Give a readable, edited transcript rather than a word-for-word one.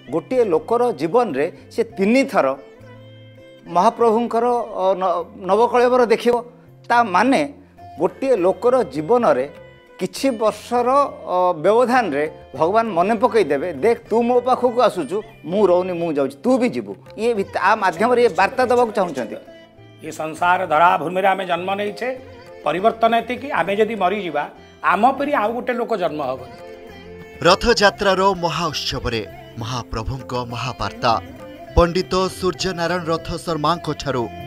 गोटे लोकर जीवन रे से 3 थर महाप्रभुंकर नवकलेवर देखिबो ता माने गोटे लोकर जीवन रे किछि वर्षर व्यवधान रे भगवान मने पकई देबे देख तू मो पाखक आसुचु मु रोनी मु जाउछ तू भी जीवु ये आ माध्यम रे वार्ता दबाक चाहउछंती। ये संसार धरा भूमि रे आमे जन्म नहीं छे परिवर्तन एति कि आमे जदी मरी जीवा आम परी आउ गोटे लोक जन्म हबो। रथ यात्रार महाउत्सव महाप्रभुंक महावार्ता पंडित सूर्यनारायण रथ शर्मा ठारू